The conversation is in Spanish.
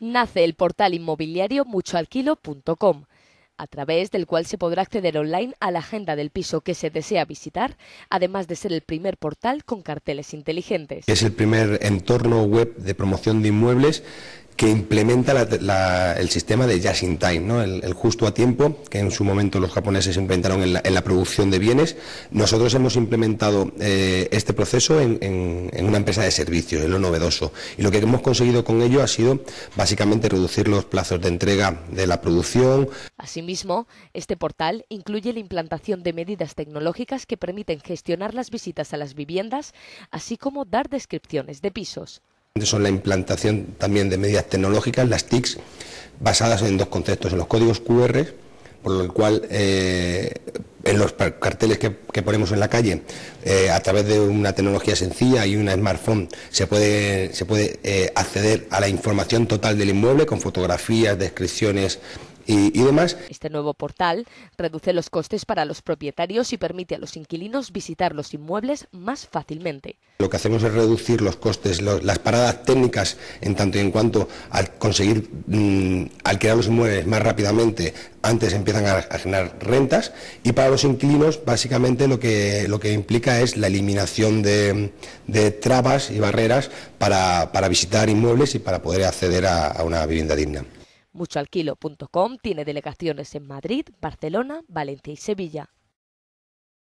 nace el portal inmobiliario muchoalquilo.com, a través del cual se podrá acceder online a la agenda del piso que se desea visitar, además de ser el primer portal con carteles inteligentes. Es el primer entorno web de promoción de inmuebles que implementa el sistema de just in time, ¿no? El justo a tiempo, que en su momento los japoneses implementaron en la producción de bienes. Nosotros hemos implementado este proceso en una empresa de servicios, es lo novedoso. Y lo que hemos conseguido con ello ha sido básicamente reducir los plazos de entrega de la producción. Asimismo, este portal incluye la implantación de medidas tecnológicas que permiten gestionar las visitas a las viviendas, así como dar descripciones de pisos. Son la implantación también de medidas tecnológicas, las TICs, basadas en dos conceptos, en los códigos QR, por lo cual en los carteles que ponemos en la calle, a través de una tecnología sencilla y una smartphone, se puede acceder a la información total del inmueble con fotografías, descripciones y demás. Este nuevo portal reduce los costes para los propietarios y permite a los inquilinos visitar los inmuebles más fácilmente. Lo que hacemos es reducir los costes, las paradas técnicas, en tanto y en cuanto al conseguir alquilar los inmuebles más rápidamente, antes empiezan a generar rentas, y para los inquilinos básicamente lo que implica es la eliminación de trabas y barreras para visitar inmuebles y para poder acceder a una vivienda digna. Muchoalquilo.com tiene delegaciones en Madrid, Barcelona, Valencia y Sevilla.